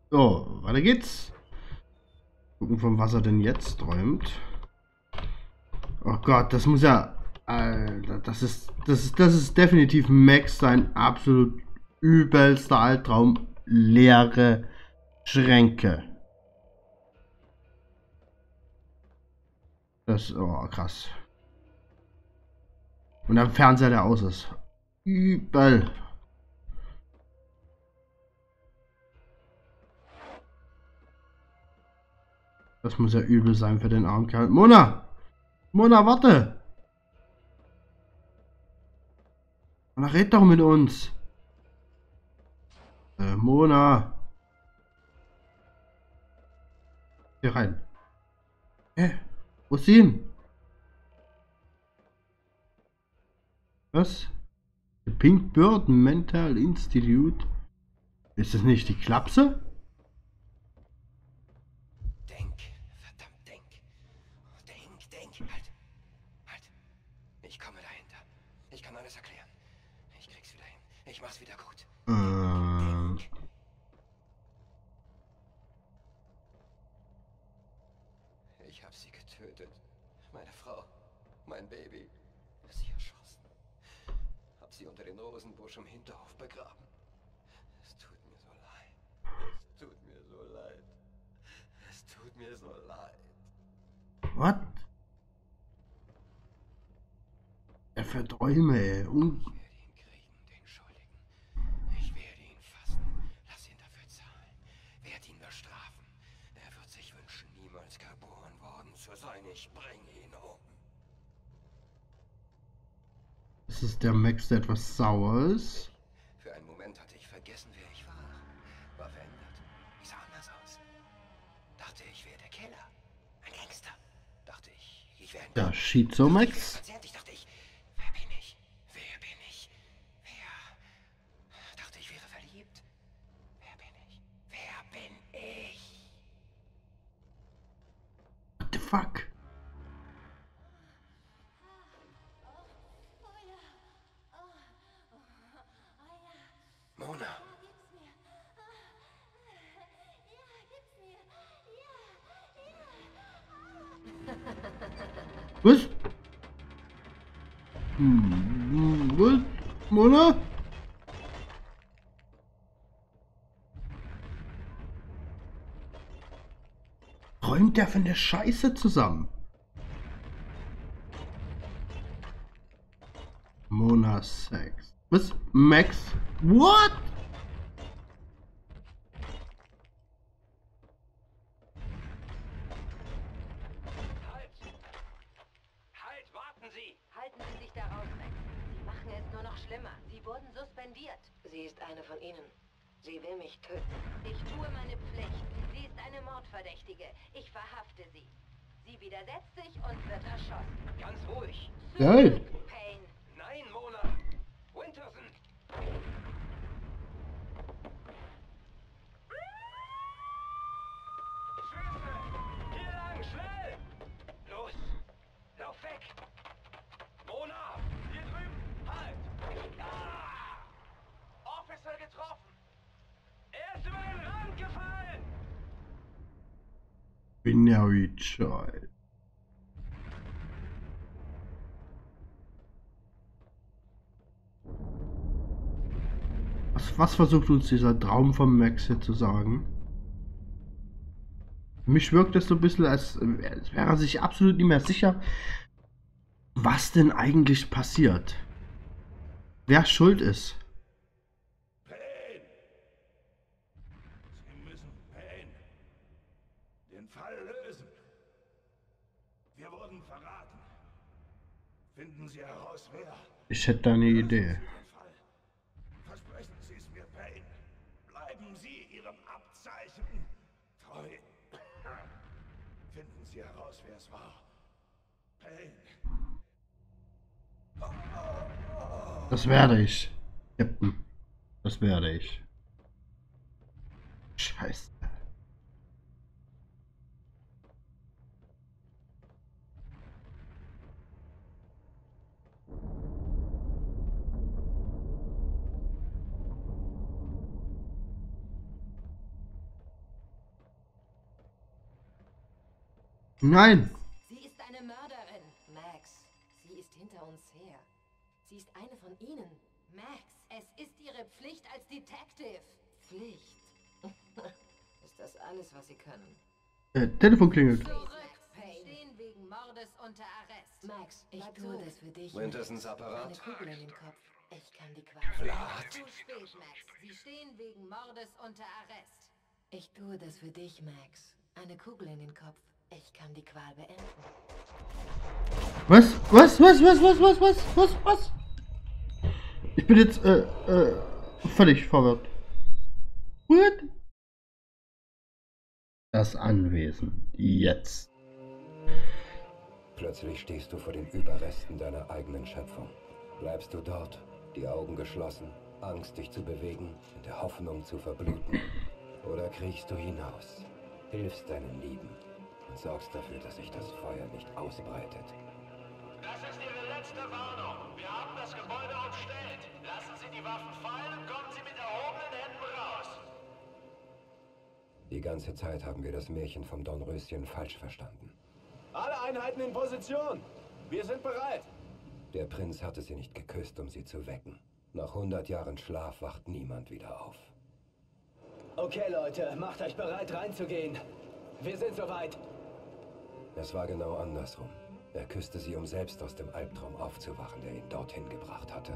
So, weiter geht's. Gucken, von was er denn jetzt träumt. Oh Gott, das muss ja. Alter, das ist definitiv Max sein absolut übelster Albtraum. Leere Schränke. Das, oh krass. Und der Fernseher, der aus ist. Übel. Das muss ja übel sein für den armen Kerl. Mona! Mona, warte! Mona, red doch mit uns. Mona. Hier rein. Hä? Wo ist sie hin? Was? The Pink Bird Mental Institute? Ist das nicht die Klapse? Denk, verdammt, denk. Denk. Halt. Ich komme dahinter. Ich kann alles erklären. Ich krieg's wieder hin. Ich mach's wieder gut. Denk. Ich hab sie getötet. Meine Frau. Mein Baby. Sie erschossen. Hab sie unter den Rosenbusch im Hinterhof begraben. Es tut mir so leid. Es tut mir so leid. Es tut mir so leid. Was? Er für Träume, ey. Ich werde ihn kriegen, den Schuldigen. Ich werde ihn fassen. Lass ihn dafür zahlen. Werde ihn bestrafen. Er wird sich wünschen, niemals geboren worden zu sein. Ich bringe ihn um. Das ist der Max, der etwas sauer ist. Für einen Moment hatte ich vergessen, wer ich war. War verändert. Ich sah anders aus. Dachte, ich wäre der Killer. Ein Gangster. Dachte ich wäre ein... Der Schizo Max. Verzerrt. Ich dachte, wer bin ich? Wer bin ich? Dachte, ich wäre verliebt. Wer bin ich? Wer bin ich? What the fuck? Mona. Was? Was? Mona? Träumt der von der Scheiße zusammen? Mona Sex. Was? Max? What? Halt, warten Sie! Halten Sie sich da raus, Max. Sie machen es nur noch schlimmer. Sie wurden suspendiert. Sie ist eine von Ihnen. Sie will mich töten. Ich tue meine Pflicht. Sie ist eine Mordverdächtige. Ich verhafte sie. Sie widersetzt sich und wird erschossen. Ganz ruhig. Geil. Payne. Nein, Mona! Winterson! Schüsse! Hier lang, schnell! Los! Lauf weg! Mona! Hier drüben! Halt! Officer getroffen! Er ist über den Rand gefallen! Binary Child. Was versucht uns dieser Traum von Max hier zu sagen? Für mich wirkt es so ein bisschen, als wäre er sich absolut nicht mehr sicher, was denn eigentlich passiert. Wer schuld ist. Payne! Sie müssen Payne den Fall lösen. Wir wurden verraten. Finden Sie heraus, wer. Ich hätte da eine Idee. Den Fall. Versprechen Sie es mir, Payne. Bleiben Sie Ihrem Abzeichen treu. Finden Sie heraus, wer es war. Payne. Das werde ich. Captain. Das werde ich. Scheiße. Nein! Sie ist eine Mörderin. Max, sie ist hinter uns her. Sie ist eine von ihnen. Max, es ist ihre Pflicht als Detective. Pflicht? Ist das alles, was sie können? Telefon klingelt. Zurück, Payne. Stehen wegen Mordes unter Arrest. Max, ich tue das für dich. Wintersons Eine Apparat. Kugel in den Kopf. Ich kann die Qual. Zu spät, Max. Sie stehen wegen Mordes unter Arrest. Ich tue das für dich, Max. Eine Kugel in den Kopf. Ich kann die Qual beenden. Was? Was? Ich bin jetzt, völlig verwirrt. What? Das Anwesen. Jetzt. Plötzlich stehst du vor den Überresten deiner eigenen Schöpfung. Bleibst du dort, die Augen geschlossen, Angst dich zu bewegen, in der Hoffnung zu verbluten? Oder kriechst du hinaus, hilfst deinen Lieben und sorgst dafür, dass sich das Feuer nicht ausbreitet? Das ist Ihre letzte Warnung. Wir haben das Gebäude umstellt. Lassen Sie die Waffen fallen und kommen Sie mit erhobenen Händen raus. Die ganze Zeit haben wir das Märchen vom Dornröschen falsch verstanden. Alle Einheiten in Position. Wir sind bereit. Der Prinz hatte sie nicht geküsst, um sie zu wecken. Nach 100 Jahren Schlaf wacht niemand wieder auf. Okay, Leute, macht euch bereit reinzugehen. Wir sind soweit. Es war genau andersrum. Er küsste sie, um selbst aus dem Albtraum aufzuwachen, der ihn dorthin gebracht hatte.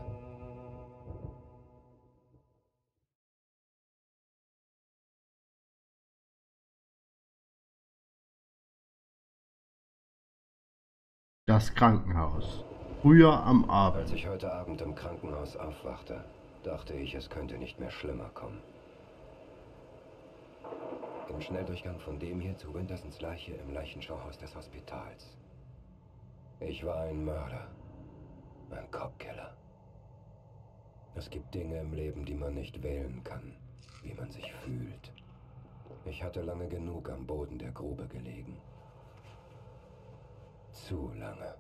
Das Krankenhaus. Früher am Abend. Als ich heute Abend im Krankenhaus aufwachte, dachte ich, es könnte nicht mehr schlimmer kommen. Im Schnelldurchgang von dem hier zu Wintersons Leiche im Leichenschauhaus des Hospitals. Ich war ein Mörder. Ein Cop-Killer. Es gibt Dinge im Leben, die man nicht wählen kann, wie man sich fühlt. Ich hatte lange genug am Boden der Grube gelegen. Zu lange.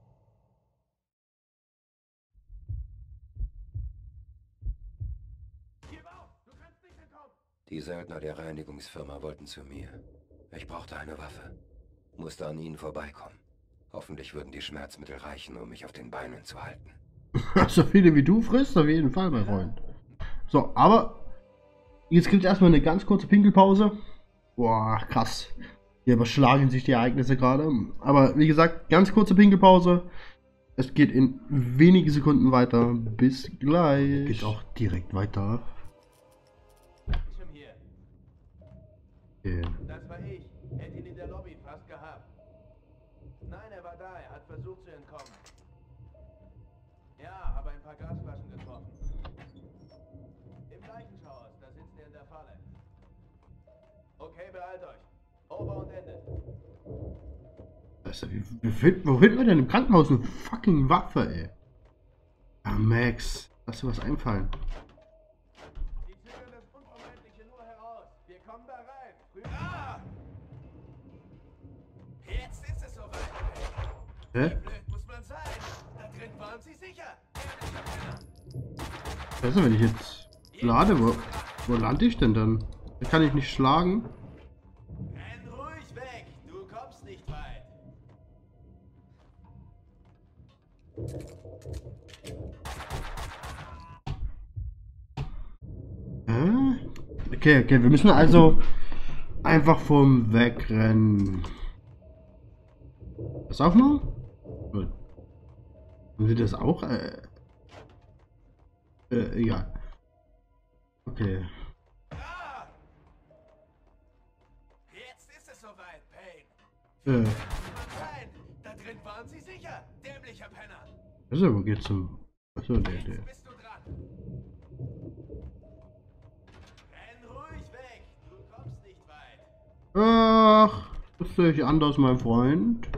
Die Söldner der Reinigungsfirma wollten zu mir. Ich brauchte eine Waffe. Musste an ihnen vorbeikommen. Hoffentlich würden die Schmerzmittel reichen, um mich auf den Beinen zu halten. So viele wie du frisst, auf jeden Fall, mein Freund. So, aber jetzt gibt es erstmal eine ganz kurze Pinkelpause. Boah, krass. Hier überschlagen sich die Ereignisse gerade. Aber wie gesagt, ganz kurze Pinkelpause. Es geht in wenige Sekunden weiter. Bis gleich. Geht auch direkt weiter. Hier. Okay. Das war ich. Hätte ihn in der Lobby fast gehabt. Nein, er war da. Er hat versucht zu entkommen. Ja, habe ein paar Gasflaschen getroffen. Im Leichenschauhaus, da sitzt er in der Falle. Okay, beeilt euch. Ober und Ende. Also, wo finden wir denn im Krankenhaus eine fucking Waffe, ey? Ah, Max, lass dir was einfallen. Die zögern das Unvermeidliche nur heraus. Wir kommen da rein. Ah! Jetzt ist es soweit. Hä? Blöd muss man sein. Da drin waren sie sicher. Also, wenn ich jetzt lade, wo lande ich denn dann? Da kann ich nicht schlagen. Renn ruhig weg. Du kommst nicht weit. Okay, wir müssen also einfach vom Wegrennen. Das auch noch? Haben Sie das auch? Egal. Okay. Ah! Jetzt ist es soweit, Payne. Muss man sein. Da drin waren sie sicher. Dämlicher Penner. Also, wo geht's zum... Achso, der. Jetzt bist du dran. Renn ruhig weg. Du kommst nicht weit. Ach, das sehe ich anders, mein Freund.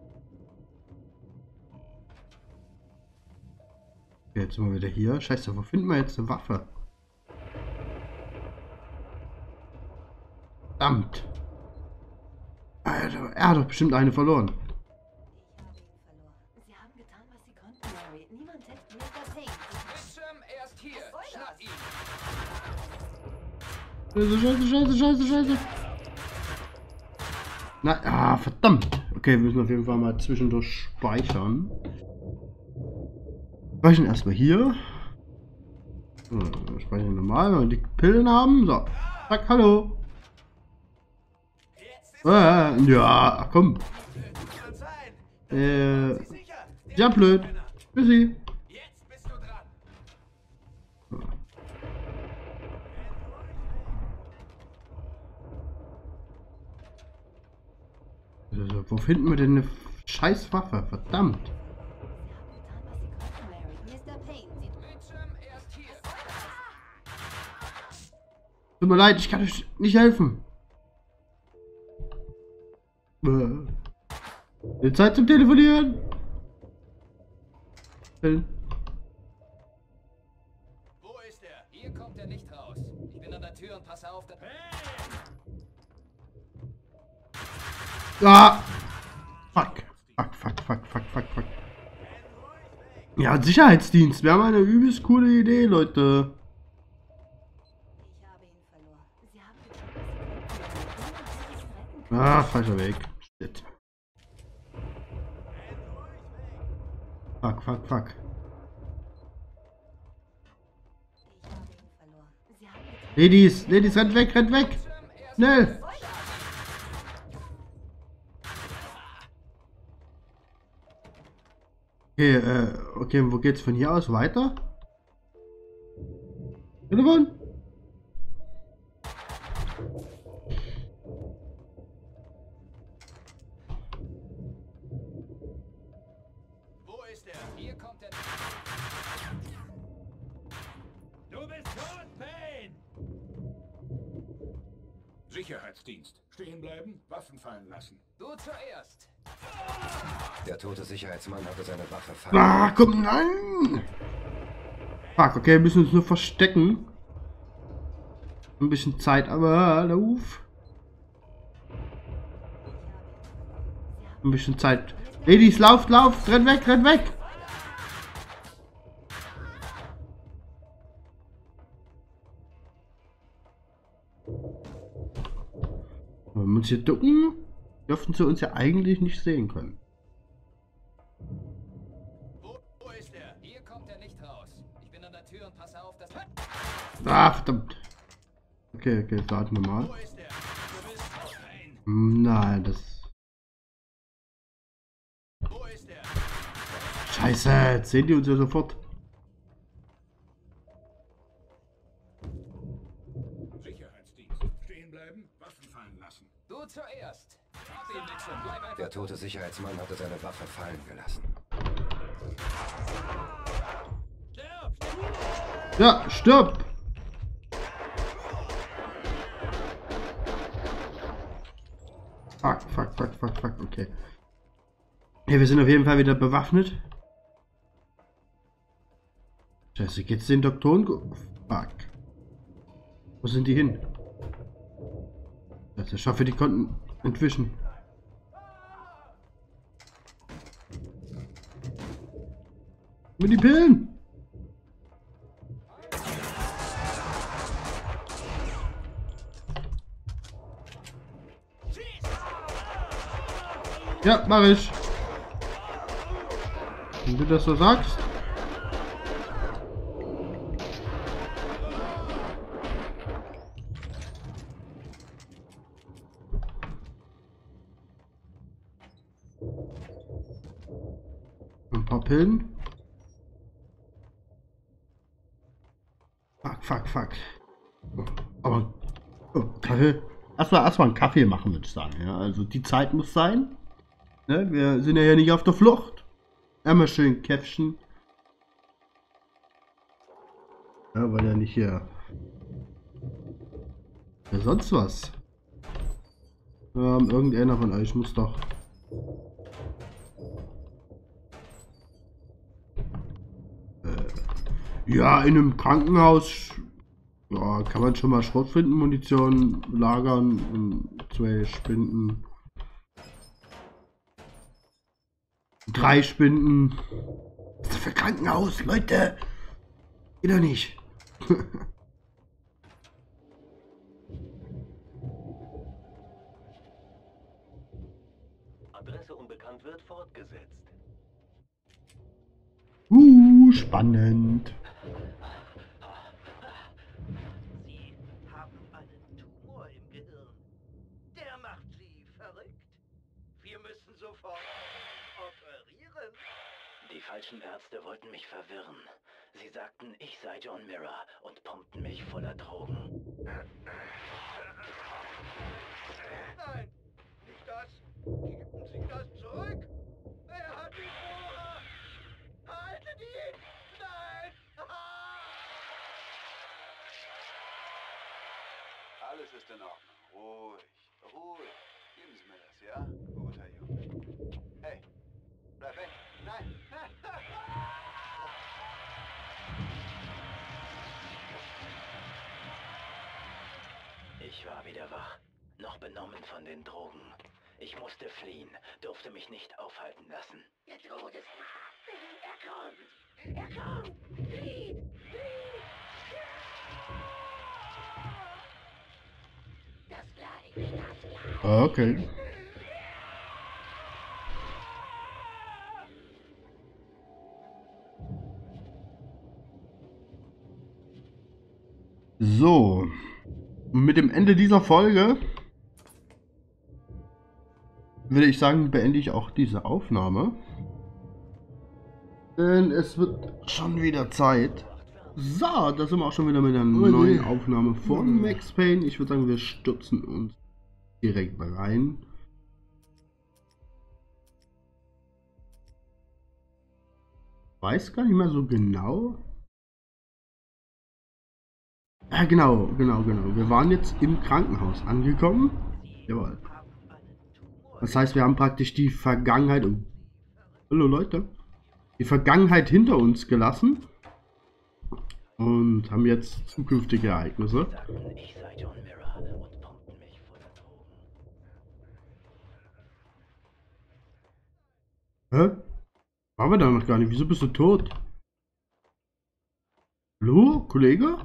Okay, jetzt sind wir wieder hier. Scheiße, wo finden wir jetzt eine Waffe? Verdammt. Alter, er hat doch bestimmt eine verloren. Sie haben getan, was sie konnten, Mary. Niemand setzt mir das hin. Bildschirm erst hier. Schnapp ihn. Scheiße. Na, ah, verdammt. Okay, wir müssen auf jeden Fall mal zwischendurch speichern. Speichern erstmal hier. Speichern normal, wenn wir die Pillen haben. So. Zack, hallo. Ja, komm. Ja, blöd. Tschüssi. Jetzt bist du dran. Also, wo finden wir denn eine scheiß Waffe? Verdammt. Mr. Payne sieht Mitchum, erst hier. Tut mir leid, ich kann euch nicht helfen. Zeit zum Telefonieren. Wo ist er? Hier kommt er nicht raus. Ich bin an der Tür und passe auf, dass... Ah! Fuck. Fuck. Ja, Sicherheitsdienst. Wir haben eine übelst coole Idee, Leute. Ich habe ihn verloren. Sie haben getan, Ah, falscher Weg. Shit. Fuck. Ich habe ihn verloren. Sie haben getan. Ladies, rennt weg. Schnell. Okay, wo geht's von hier aus weiter? Telefon? Wo ist er? Hier kommt er... Du bist tot, Payne! Sicherheitsdienst. Stehen bleiben, Waffen fallen lassen. Du zuerst. Der tote Sicherheitsmann hatte seine Waffe fallen. Ah, komm, nein! Fuck, okay, wir müssen uns nur verstecken. Ein bisschen Zeit, aber lauf. Ein bisschen Zeit. Ladies, lauft, rennt weg! Wir müssen uns hier ducken. Dürften sie uns ja eigentlich nicht sehen können. Wo ist er? Hier kommt er nicht raus. Ich bin an der Tür und passe auf, dass... Ah, verdammt. Okay, starten wir mal. Wo ist er? Du bist tot, Payne. Nein, das... Wo ist er? Scheiße, jetzt sehen die uns ja sofort. Sicherheitsdienst. Stehen bleiben, Waffen fallen lassen. Du zuerst. Hab ihn, Mitchum. Bleib einfach... Der tote Sicherheitsmann hatte seine Waffe fallen gelassen. Ja, stirb! Fuck, okay. Hey, wir sind auf jeden Fall wieder bewaffnet. Scheiße, geht's den Doktoren? Fuck. Wo sind die hin? Ich hoffe, die konnten entwischen. Mit die Pillen! Ja, mach ich. Wenn du das so sagst. Ein paar Pillen. Fuck. Aber Kaffee. Erstmal einen Kaffee machen, würde ich sagen. Ja, also die Zeit muss sein. Ne? Wir sind ja hier nicht auf der Flucht. Einmal schön Käffchen. Ja, weil ja nicht hier. Ja, sonst was. Irgendeiner von euch muss doch. Ja, in einem Krankenhaus. Ja, kann man schon mal Schrotflintenmunition lagern und 2 Spinden. 3 Spinden. Was ist das für ein Krankenhaus, Leute? Geht doch nicht. wird fortgesetzt. Spannend. Sie haben einen Tumor im Gehirn. Der macht Sie verrückt. Wir müssen sofort operieren. Die falschen Ärzte wollten mich verwirren. Sie sagten, ich sei John Mirror und pumpten mich voller Drogen. Nein, nicht das. Geben Sie das zurück. Er hat die vor. Haltet ihn. Nein. Alles ist in Ordnung. Ruhig, ruhig. Geben Sie mir das, ja? Guter Junge. Hey, bleib weg. Nein. Ich war wieder wach, noch benommen von den Drogen. Ich musste fliehen, durfte mich nicht aufhalten lassen. Der Todesmann. Er kommt. Er kommt. Flieht. Das Fleisch. Okay. So. Und mit dem Ende dieser Folge würde ich sagen, beende ich auch diese Aufnahme. Denn es wird schon wieder Zeit. So, da sind wir auch schon wieder mit einer neuen Aufnahme von Max Payne. Ich würde sagen, wir stürzen uns direkt rein. Weiß gar nicht mehr so genau. Ja, genau. Wir waren jetzt im Krankenhaus angekommen. Jawohl. Das heißt, wir haben praktisch die Vergangenheit... Oh. Hallo Leute. Die Vergangenheit hinter uns gelassen. Und haben jetzt zukünftige Ereignisse. Ich sei John Mirror und pumpten mich voller Drogen. Hä? Waren wir da noch gar nicht? Wieso bist du tot? Hallo, Kollege?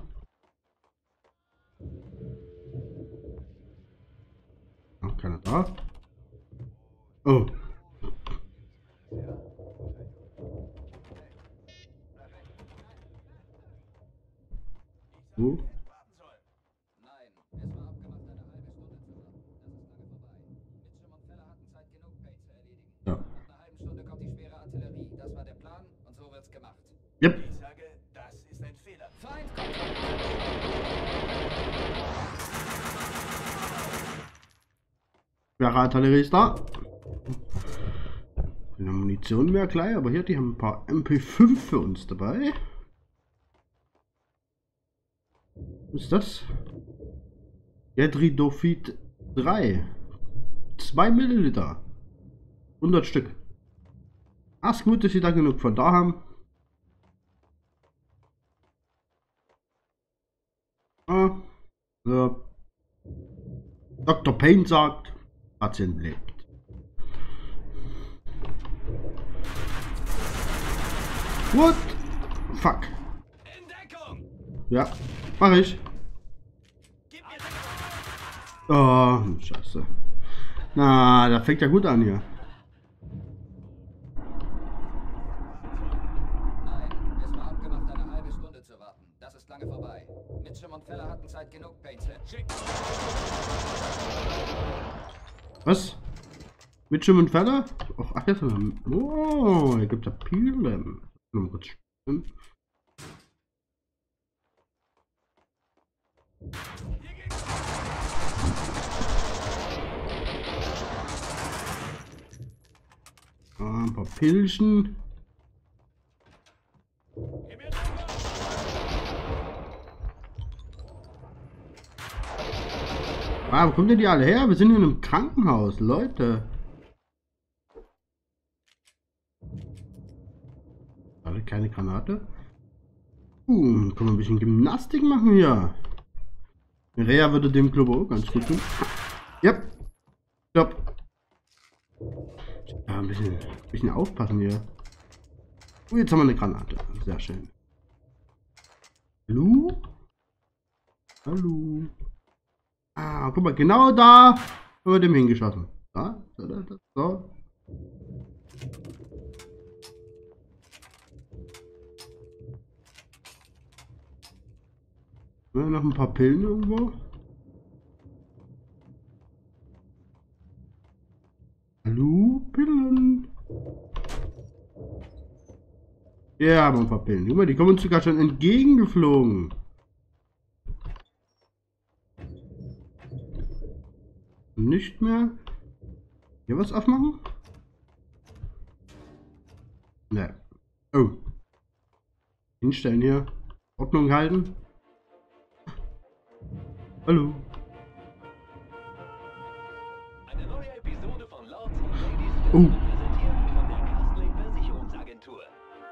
Ach, keiner da? Oh. So. Nein, es war abgemacht, eine halbe Stunde zu warten. Das ist lange vorbei. Mitchum und Feller hatten Zeit genug, Payne zu erledigen. Ja. Nach einer halben Stunde kommt die schwere Artillerie. Das war der Plan und so wird's gemacht. Yep. Ich sage, das ist ein Fehler. Feind kommt! Schwere Artillerie ist da. Keine Munition mehr gleich, aber hier, die haben ein paar MP5 für uns dabei. Was ist das? Jedridofit 3. 2 Milliliter. 100 Stück. Ach, ist gut, dass sie da genug von da haben. Ah, so. Dr. Payne sagt, Patient lebt. What? Fuck. Ja, mach ich. Oh, Scheiße. Na, das fängt ja gut an hier. Nein, es war abgemacht, eine halbe Stunde zu warten. Das ist lange vorbei. Mitchum und Feller hatten Zeit genug, Payne. Was? Mitchum und Feller? Ach, jetzt. Oh, er gibt ja Pilen. Mal kurz spielen. Ein paar Pilchen. Ah, wo kommt denn die alle her? Wir sind in einem Krankenhaus, Leute. Alle keine Granate. Können wir ein bisschen Gymnastik machen hier. Rea würde dem Club auch ganz gut tun. Yep. Stopp. Ja, ein bisschen aufpassen hier. Oh, jetzt haben wir eine Granate. Sehr schön. Hallo? Hallo? Ah, guck mal, genau da haben wir dem hingeschossen. Da, so. Ja, noch ein paar Pillen irgendwo. Hallo, Pillen. Ja, aber ein paar Pillen. Guck mal, die kommen uns sogar schon entgegengeflogen. Nicht mehr. Hier was aufmachen? Ne. Oh. Hinstellen hier. Ordnung halten. Hallo. Eine neue Episode von Lords and Ladies wird Ihnen präsentiert von der Castling Versicherungsagentur.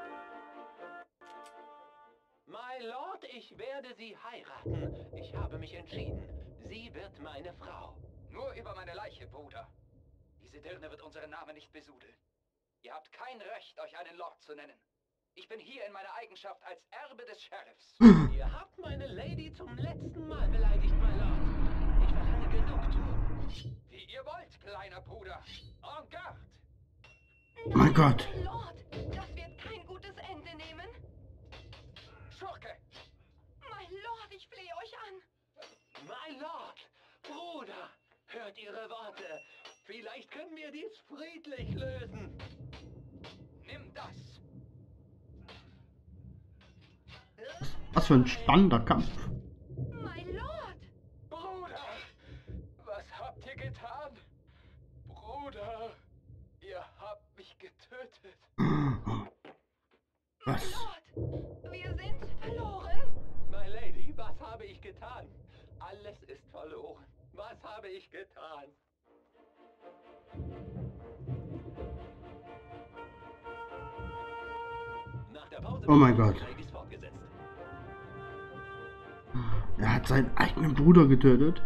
My Lord, ich werde Sie heiraten. Ich habe mich entschieden. Sie wird meine Frau. Nur über meine Leiche, Bruder. Diese Dirne wird unseren Namen nicht besudeln. Ihr habt kein Recht, euch einen Lord zu nennen. Ich bin hier in meiner Eigenschaft als Erbe des Sheriffs. Ihr habt meine Lady zum letzten Mal beleidigt, my Lord. Ich verlange Genugtuung. Wie ihr wollt, kleiner Bruder. En garde! Mein Gott. My Lord, das wird kein gutes Ende nehmen. Schurke! My Lord, ich flehe euch an. My Lord, Bruder, hört Ihre Worte. Vielleicht können wir dies friedlich lösen. Nimm das! Was für ein spannender Kampf. My Lord! Bruder! Was habt ihr getan? Bruder! Ihr habt mich getötet. Was? My Lord! Wir sind verloren. My Lady, was habe ich getan? Alles ist verloren. Was habe ich getan? Nach der Pause Oh mein wird Gott. Ladies fortgesetzt. Er hat seinen eigenen Bruder getötet.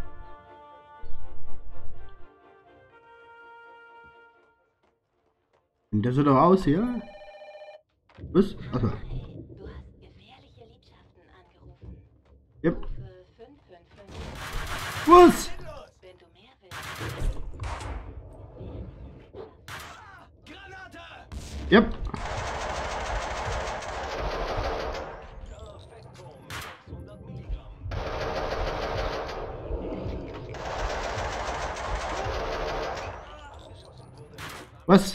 Und der sieht doch aus hier. Was? Achso. Du hast gefährliche Liebschaften angerufen. Yep. Rufe 555. Was? Wenn du mehr willst. Granate! Yep. Spektrum, 600 Milligramm. Was?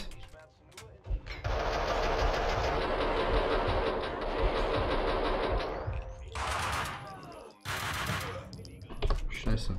Scheiße.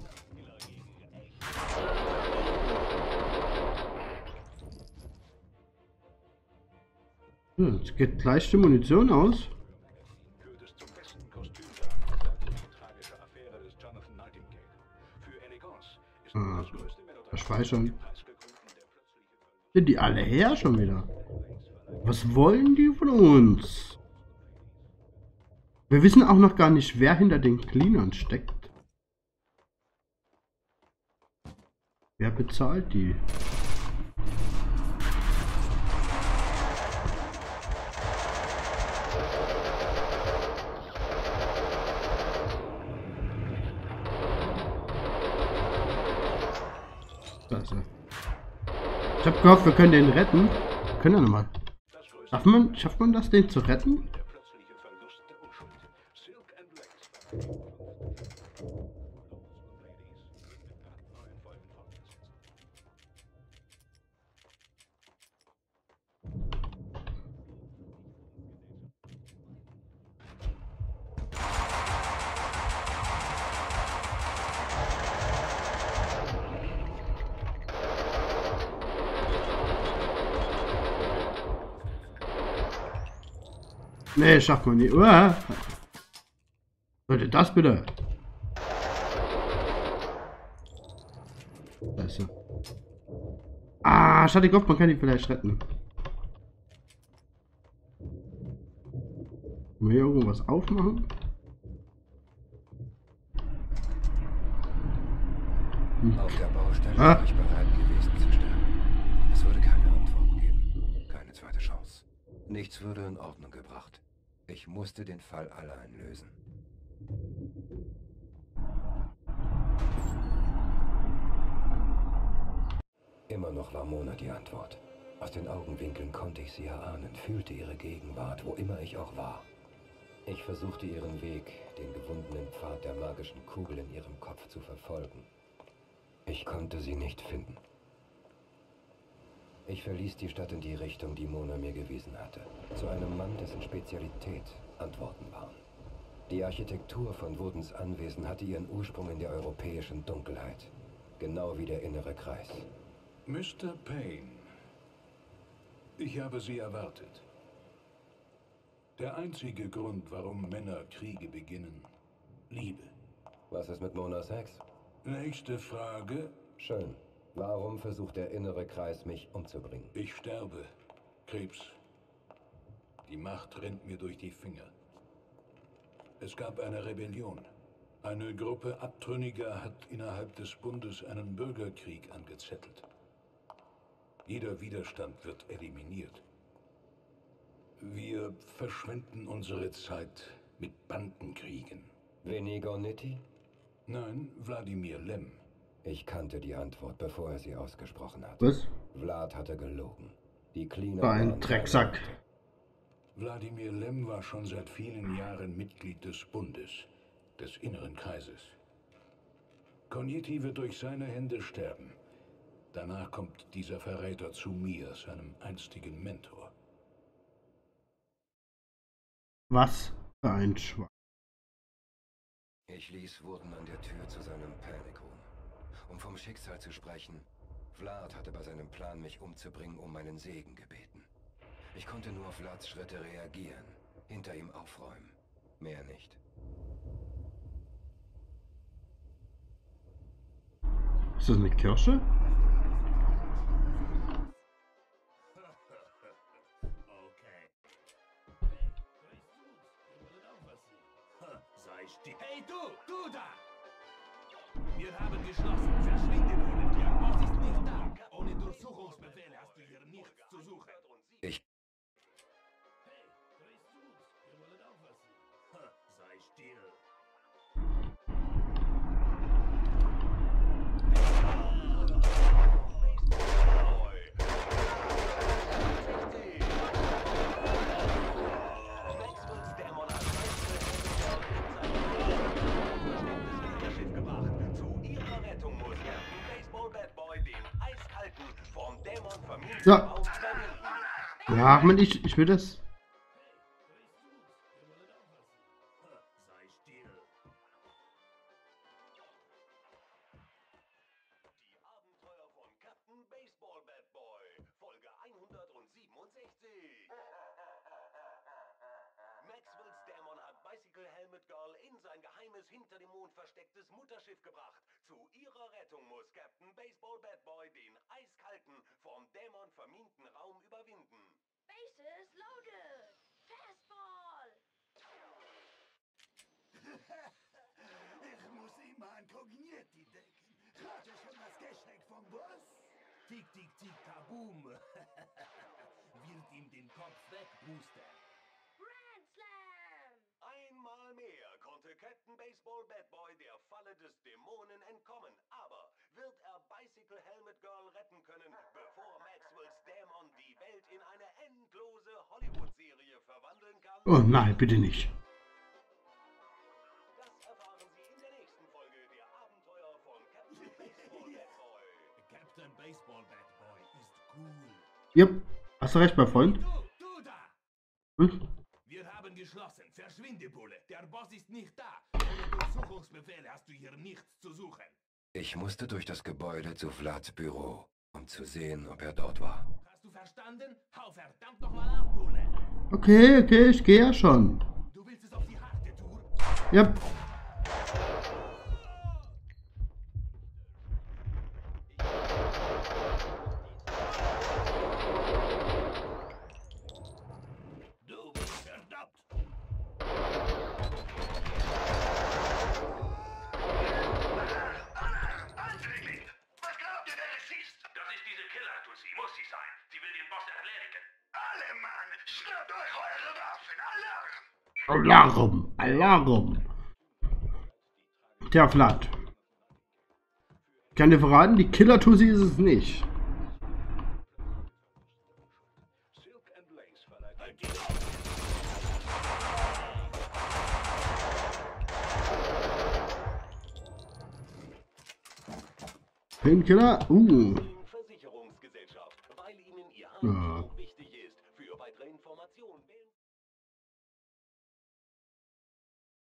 Jetzt geht gleich die Munition aus. Gehört es zum besten Kostümdrama seit die tragische Affäre des Jonathan Nightingale. Für Elegance ist Ah, das größte Melodrama Speichern. preisgekrönten der plötzliche Verlust. Sind die alle her schon wieder? Was wollen die von uns? Wir wissen auch noch gar nicht, wer hinter den Cleanern steckt. Wer bezahlt die? Das ist er. Ich hab gehofft, wir können den retten. Wir können ja nochmal. Schafft man das, den zu retten? Der plötzliche Verlust der Unschuld. Silk and Lace. Neuen Folgen fortgesetzt. Nee, schafft man nicht. Uah. Leute, das bitte. Scheiße. Ah, schade, ich hoffe, man kann die vielleicht retten. Können wir hier irgendwas aufmachen? Auf der Baustelle Ah. war ich bereit gewesen zu sterben. Es würde keine Antworten geben. Keine zweite Chance. Nichts würde in Ordnung gebracht. Ich musste den Fall allein lösen. Immer noch war Mona die Antwort. Aus den Augenwinkeln konnte ich sie erahnen, fühlte ihre Gegenwart, wo immer ich auch war. Ich versuchte ihren Weg, den gewundenen Pfad der magischen Kugel in ihrem Kopf zu verfolgen. Ich konnte sie nicht finden. Ich verließ die Stadt in die Richtung, die Mona mir gewiesen hatte. Zu einem Mann, dessen Spezialität Antworten waren. Die Architektur von Wodens Anwesen hatte ihren Ursprung in der europäischen Dunkelheit. Genau wie der innere Kreis. Mr. Payne, ich habe Sie erwartet. Der einzige Grund, warum Männer Kriege beginnen: Liebe. Was ist mit Mona Sax? Nächste Frage. Schön. Warum versucht der innere Kreis, mich umzubringen? Ich sterbe. Krebs. Die Macht rennt mir durch die Finger. Es gab eine Rebellion. Eine Gruppe Abtrünniger hat innerhalb des Bundes einen Bürgerkrieg angezettelt. Jeder Widerstand wird eliminiert. Wir verschwenden unsere Zeit mit Bandenkriegen. Venigo Nitti? Nein, Wladimir Lem. Ich kannte die Antwort, bevor er sie ausgesprochen hat. Was? Vlad hatte gelogen. Die Cleaner War ein waren Drecksack. seine Leute. Wladimir Lem war schon seit vielen Jahren Mitglied des Bundes, des inneren Kreises. Cognetti wird durch seine Hände sterben. Danach kommt dieser Verräter zu mir, seinem einstigen Mentor. Was für ein Schwein. Ich ließ Woden an der Tür zu seinem Panic Room. Um vom Schicksal zu sprechen, Vlad hatte bei seinem Plan, mich umzubringen, um meinen Segen gebeten. Ich konnte nur auf Vlads Schritte reagieren, hinter ihm aufräumen. Mehr nicht. Ist das eine Kirsche? Hey du da! Wir haben geschlossen. Verschwinde, Bullet. Der Boss ist nicht da. Ohne Durchsuchungsbefehl hast du hier nichts zu suchen. Ich... Hey, drehst du's? Wir wollen auch was sehen. Sei still. So. Ja, Mann, ich will das. Die Abenteuer von Captain Baseball Bad Boy, Folge 167. Maxwells Dämon hat Bicycle Helmet Girl in sein geheimes, hinter dem Mond verstecktes Mutterschiff gebracht. Zu ihrer Rettung muss Captain Baseball Bad Boy den eiskalten, vom Dämon verminten Raum überwinden. Bases loaded! Fastball! Ich muss immer an Cognetti denken. Hat er schon das Geschenk vom Boss? Tick, tick, tick, kaboom. Wird ihm den Kopf wegpusten. Grand Slam! Einmal mehr konnte Captain Baseball Bad Boy der Falle des Dämonen entkommen. Aber wird er Bicycle Helmet Girl retten können, bevor Maxwells Dämon die Welt in eine endlose Hollywood-Serie verwandeln kann? Oh nein, bitte nicht. Das erfahren Sie in der nächsten Folge der Abenteuer von Captain Baseball Bad Boy. Captain Baseball Bad Boy ist cool. Jupp, hast du recht, mein Freund. Du da! Hm? Wir haben geschlossen. Verschwinde, Bulle. Der Boss ist nicht da. Ohne Durchsuchungsbefehl hast du hier nichts zu suchen. Ich musste durch das Gebäude zu Vlads Büro, um zu sehen, ob er dort war. Hast du verstanden? Hau verdammt nochmal ab, Bulle. Okay, ich gehe ja schon. Du willst es auf die harte Tour? Jupp. Du bist verdammt. Anfänglich! Was glaubt ihr, wer es ist? Das ist diese Killer-Tussi, muss sie sein. Sie will den Boss erledigen. Alle Mann, schnappt euch eure Waffen! Alarm! Alarm! Tja, Vlad. Ich kann dir verraten, die Killer-Tussi ist es nicht. Silk and Lace verleiht Painkiller? Versicherungsgesellschaft, weil ihnen ihr Ja.